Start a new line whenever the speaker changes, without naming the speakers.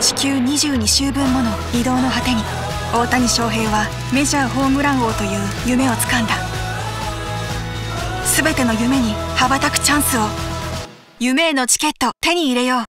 地球22周分もの移動の果てに、大谷翔平はメジャーホームラン王という夢をつかんだ。全ての夢に羽ばたくチャンスを、夢へのチケット手に入れよう。